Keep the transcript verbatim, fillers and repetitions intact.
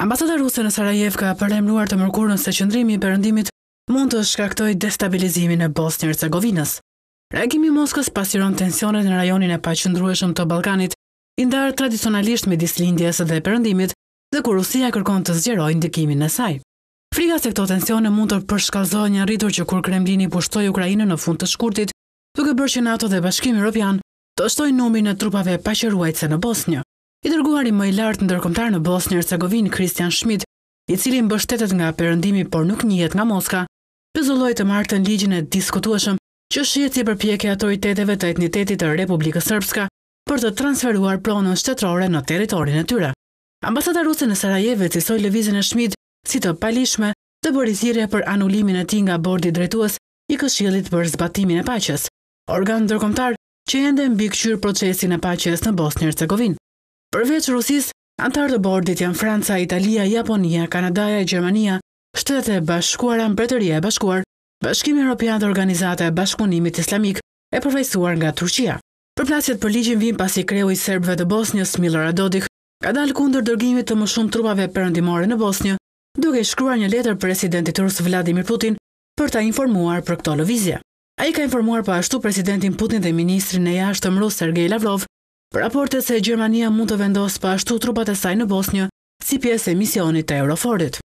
Ambasada ruse në Sarajev ka përlemruar të mërkurën se qëndrimi i perëndimit mund të shkaktojë destabilizimin e Bosnjë-Hercegovinës. Reagimi i Moskës pasqyron tensionet në rajonin e paqëndrueshëm të Ballkanit, i ndarë tradicionalisht midis lindjes dhe perëndimit, dhe ku Rusia kërkon të zgjerojë ndikimin e saj. Frika se këto tensione mund të përshkallëzohen një rritur që kur Kremlini pushtoi Ukrainën në fund të shkurtit, duke bërë që NATO dhe Bashkimi Evropian të shtojnë numrin e trupave paqëruese në Bosnjë. I dërguari më i lartë ndërkombëtar në Bosnjë-Hercegovinë, Christian Schmidt, i cili mbështetet nga perëndimi por nuk njihet nga Moska, pezulloi të martën ligjin e diskutueshëm që shihet si përpjekje autoriteteve të etnitetit të Republikës Srpska për të transferuar pronën shtetërore në territorin e tyre. Ambasada ruse në Sarajevo cilësoi lëvizjen e Schmidt si të palishme dhe bëri thirrje për anulimin e tij nga bordi drejtues i Këshillit për zbatimin e paqes, organ ndërkombëtar që ende mbikëqyr procesin e paqes në Bosnjë-Hercegovinë. Përveç Rusisë, antarë të bordit janë Franca, Italia, Japonia, Kanadaja, Gjermania, Shtetet e Bashkuara, Mbretëria e Bashkuar, Bashkimi Evropian dhe Organizata e Bashkëpunimit Islamik e përfaqësuar nga Turqia. Përplasjet për ligjin vijnë pasi kreu i serbëve të Bosnjës, Milorad Dodik, ka dalë kundër dërgimit të më shumë trupave perëndimore në Bosnjë, duke shkruar një letër presidentit rus Vladimir Putin për ta informuar për këto lëvizje. Ai ka informuar po ashtu presidentin Putin dhe ministrin e jashtëm rus Sergej Lavrov për raportet se Gjermania mund të vendosë po ashtu trupat e saj në Bosnjë si pjesë e misionit të Euroforit.